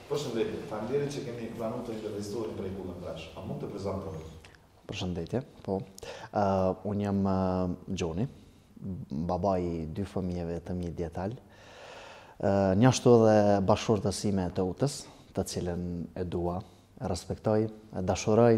Përshëndetje, faleminderit që keni planuar të intervistoheni prej Kullën Presh. A mund të prezantoni? Përshëndetje, po. Unë jam Gjoni, baba i 2 fëmijëve të mi djetal. Njashtu edhe bashkëshortës ime të utës, të cilën e dua, e respektoj, e dashuroj.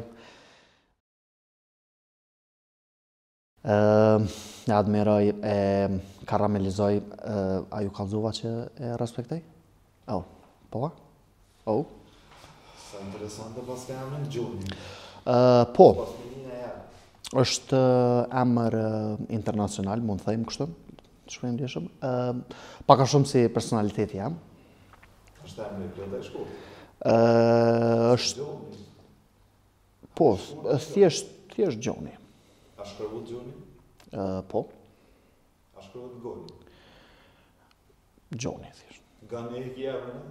E admiroj, e karamelizoj, a ju kallëzuva që e respektoj? Oh, po? Oh? Sa interesante pas ka emrin Gjoni. Po, Pas fëmijëna ja. është emër internacional, mund të thejmë kështu, shkruajmë ndjeshëm. Pak a shumë si personaliteti jam. Është emri i plot e shkurt. Është, Gjoni. po, thjesht Gjoni. A shkruhet Gjoni? Po, A shkruhet Goni? Gjoni thjesht. Nga ne e kja emrin?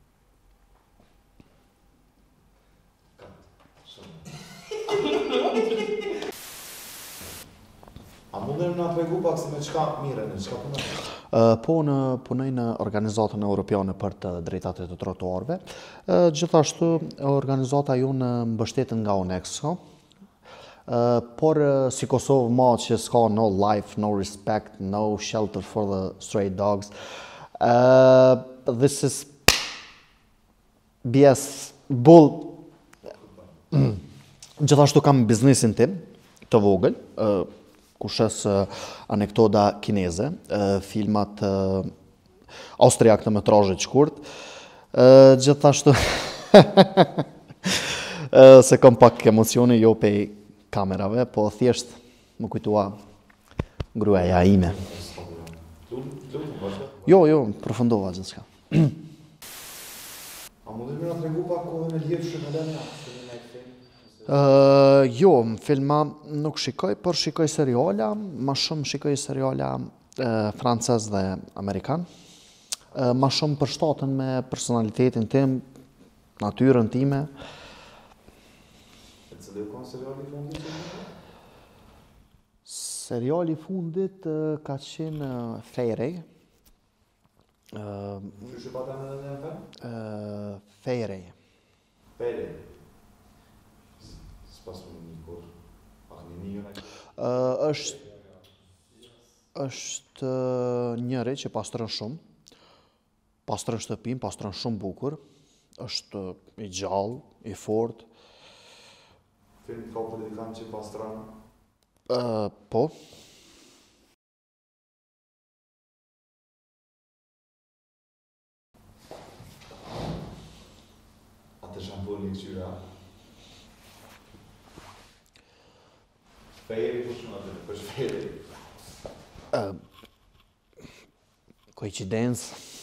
A mundem na tregu pak se me çka mireni, çka punoni? Po, punoj në organizatën europiane për të drejtat e të trotuarve. Gjithashtu, organizata jonë mbështetet nga UNESCO. Por si Kosovë ma që s'ka no life, no respect, no shelter for the stray dogs. This is BS bull. Gjithashtu kam biznesin tim të vogël, ku shes anekdoda kineze, filmat austriak të metrazhit shkurt. Gjithashtu se kam pak emocione jo pe kamerave, po thjesht më kujtua gruaja ime. Jo, përfundova gjithçka. A mundem na tregu pak kohën e ljetëshme në lënia? Jo, filma nuk shikoj, por shikoj seriala, ma shumë shikoj seriala francez dhe amerikan. Ma shumë përshtaten me personalitetin tim, natyrën time. E cili u kon seriali i fundit? Seriali i fundit ka qenë Fairy. Qysh e pata në lënia fem? Fairy. Pere. S'pas më një kur. Pak një në është njëri që pastron shumë, pastron shtëpinë, pastron shumë bukur, është i gjallë, i fortë. Film ka politikan që pastron. Po. Atë shamponi i këqyra. Fejeri ku shumë atë, për shfejeri. Coincidență.